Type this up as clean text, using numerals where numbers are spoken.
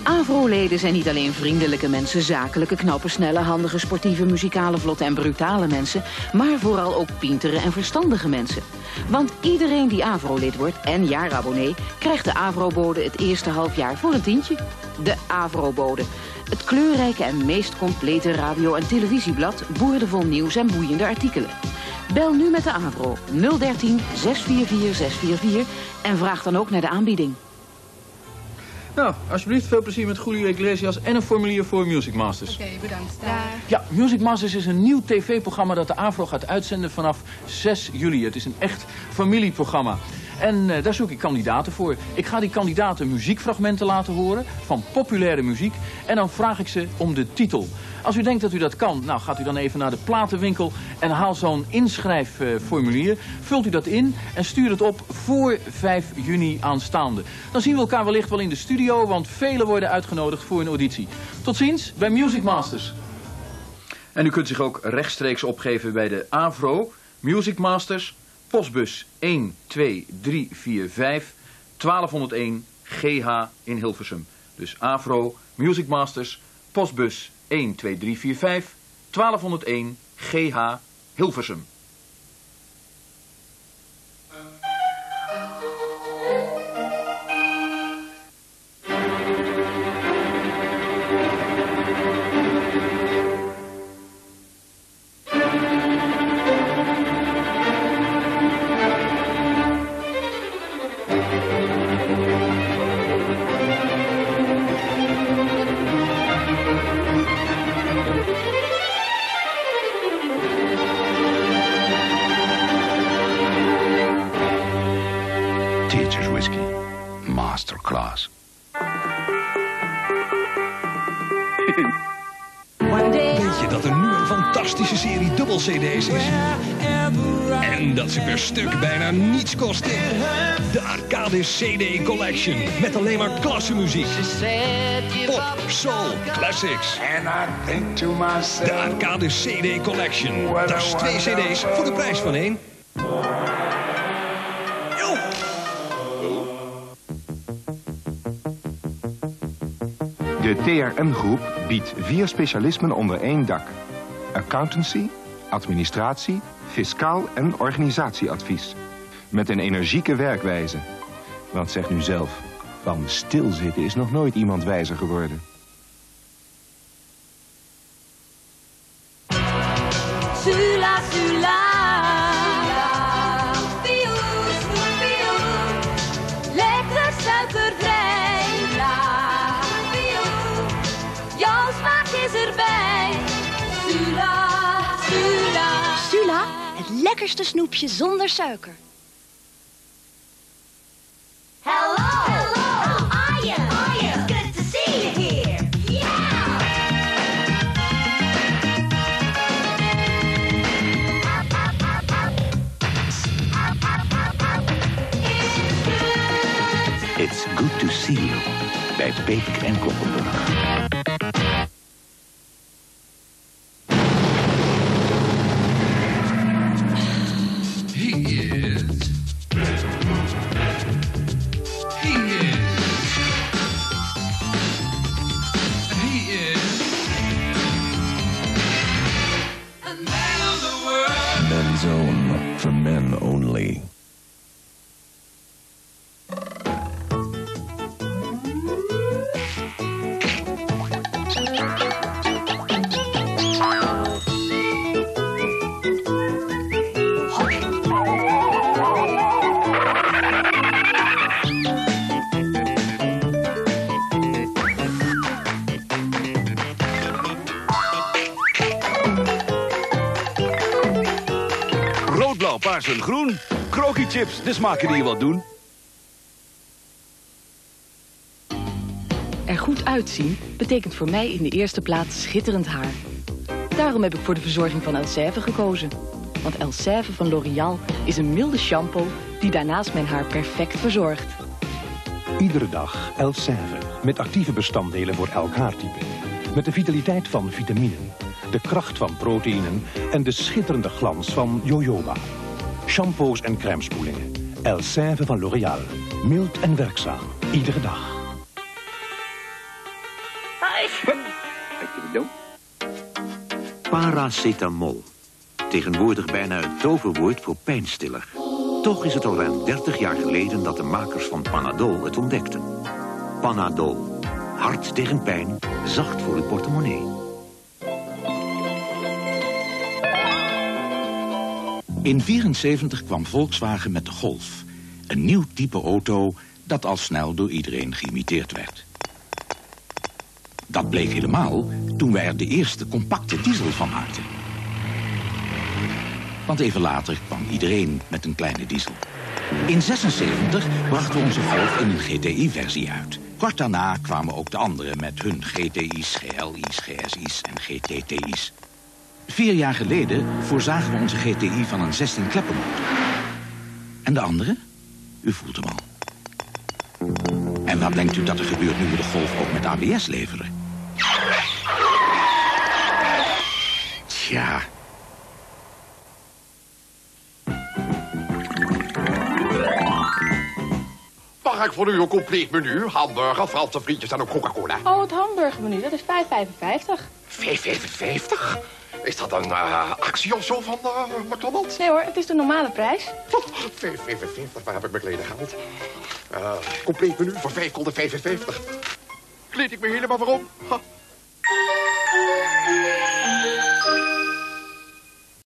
AVRO-leden zijn niet alleen vriendelijke mensen, zakelijke, knappersnelle, handige, sportieve, muzikale, vlotte en brutale mensen, maar vooral ook pintere en verstandige mensen. Want iedereen die AVRO-lid wordt en jaarabonnee krijgt de AVRO-bode het eerste halfjaar voor een tientje. De AVRO-bode. Het kleurrijke en meest complete radio- en televisieblad, boordevol nieuws en boeiende artikelen. Bel nu met de AVRO 013 644 644 en vraag dan ook naar de aanbieding. Nou, alsjeblieft, veel plezier met Julio Iglesias en een formulier voor Music Masters. Oké, bedankt. Daar. Ja, Music Masters is een nieuw tv-programma dat de AVRO gaat uitzenden vanaf 6 juli. Het is een echt familieprogramma. En daar zoek ik kandidaten voor. Ik ga die kandidaten muziekfragmenten laten horen van populaire muziek. En dan vraag ik ze om de titel. Als u denkt dat u dat kan, nou gaat u dan even naar de platenwinkel en haal zo'n inschrijfformulier. Vult u dat in en stuur het op voor 5 juni aanstaande. Dan zien we elkaar wellicht wel in de studio, want velen worden uitgenodigd voor een auditie. Tot ziens bij Music Masters. En u kunt zich ook rechtstreeks opgeven bij de AVRO, Music Masters, postbus 12345 1201 GH in Hilversum. Dus AVRO, Music Masters, postbus 12345 1201 GH Hilversum. Teacher's Whiskey. Masterclass. Weet je dat er nu een fantastische serie dubbel-cd's is? En dat ze per stuk bijna niets kosten? De Arcade CD Collection. Met alleen maar klassemuziek. Pop, soul, classics. De Arcade CD Collection. Dat is 2 cd's voor de prijs van 1. De TRN-groep biedt 4 specialismen onder één dak. Accountancy, administratie, fiscaal en organisatieadvies. Met een energieke werkwijze. Want zeg nu zelf, van stilzitten is nog nooit iemand wijzer geworden. Sula, sula. Lekker suikervrij. Jouw smaak is erbij. Sula, sula. Sula, het lekkerste snoepje zonder suiker. Hello, hello. How are you? Good to see you here. Yeah. It's good to see you. Bij Peter en Kloppenburg. Men's Own, for men only. Rood, blauw, paars en groen. Krokie chips, de smaken die je wat doen. Er goed uitzien betekent voor mij in de eerste plaats schitterend haar. Daarom heb ik voor de verzorging van Elseve gekozen. Want Elseve van L'Oréal is een milde shampoo die daarnaast mijn haar perfect verzorgt. Iedere dag Elseve met actieve bestanddelen voor elk haartype. Met de vitaliteit van vitaminen, de kracht van proteïnen en de schitterende glans van jojoba. Shampoos en crèmespoelingen. Elseve van L'Oréal. Mild en werkzaam. Iedere dag. Paracetamol. Tegenwoordig bijna het toverwoord voor pijnstiller. Toch is het al ruim 30 jaar geleden dat de makers van Panadol het ontdekten. Panadol. Hard tegen pijn, zacht voor uw portemonnee. In 1974 kwam Volkswagen met de Golf. Een nieuw type auto dat al snel door iedereen geïmiteerd werd. Dat bleek helemaal toen we er de eerste compacte diesel van maakten. Want even later kwam iedereen met een kleine diesel. In 1976 brachten we onze Golf in een GTI-versie uit. Kort daarna kwamen ook de anderen met hun GTI's, GLI's, GSI's en GTTI's. 4 jaar geleden voorzagen we onze GTI van een 16-kleppenmotor. En de andere? U voelt hem al. En wat denkt u dat er gebeurt nu we de Golf ook met ABS leveren? Tja. Mag ik voor u een compleet menu? Hamburger, Franse frietjes en ook Coca-Cola. Oh, het hamburgermenu, dat is $5,55. $5,55? Is dat een actie of zo van McDonald's? Nee hoor, het is de normale prijs. $5,55, waar heb ik mijn kleden gehaald? Compleet menu voor $5,55. Kleed ik me helemaal voor om.